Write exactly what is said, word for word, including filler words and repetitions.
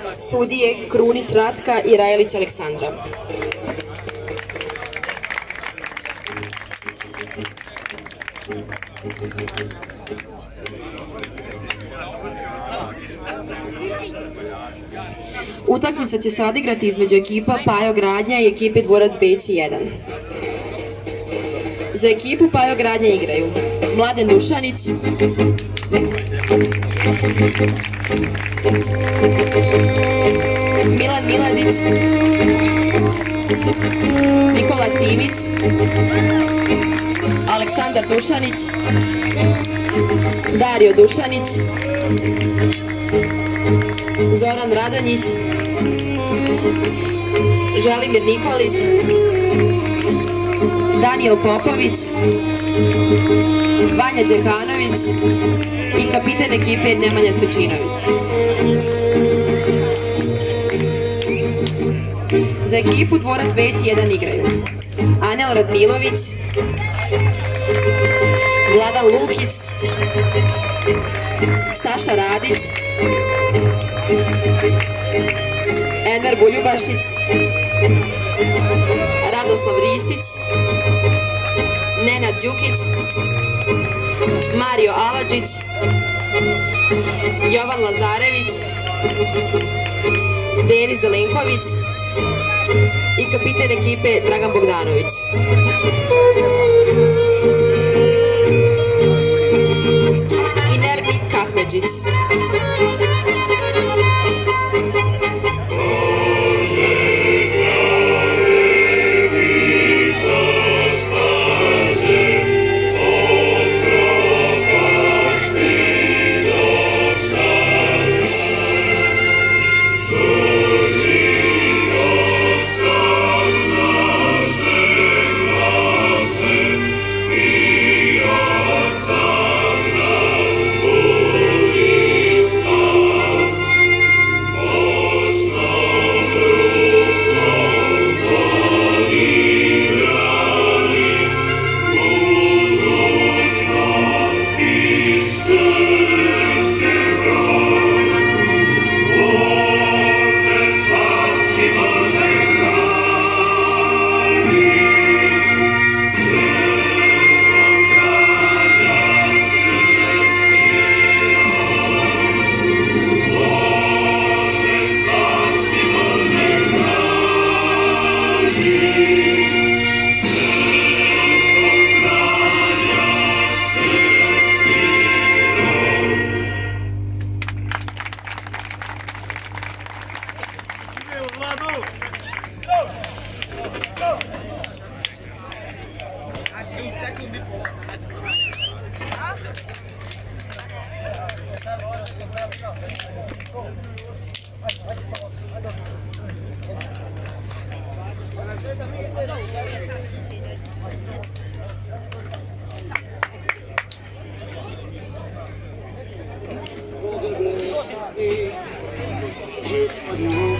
Sudije Krunić Ratka i Rajelić Aleksandra. Utakmica će se odigrati između ekipa Pajo Gradnja i ekipe Dvorac Beći jedan. Za ekipu Pajo Gradnja igraju Mladen Dušanić, Milan Milanić, Nikola Simić, Aleksandar Dušanić, Dario Dušanić, Zoran Radonjić, Želimir Nikolić, Danijel Popović, Vanja Đekanović i kapiten ekipe Nemanja Sojčinović. Za ekipu Dvorac Beći jedan igraju Anel Radmilović, Vladan Lukić, Saša Radić, Enver Buljubašić, Radoslav Ristić, Nenad Đukić, Mario Aladžić, Jovan Lazarević, Denis Zelenković i kapiten ekipe Dragan Bogdanović. I Nermin Kahmedžić. You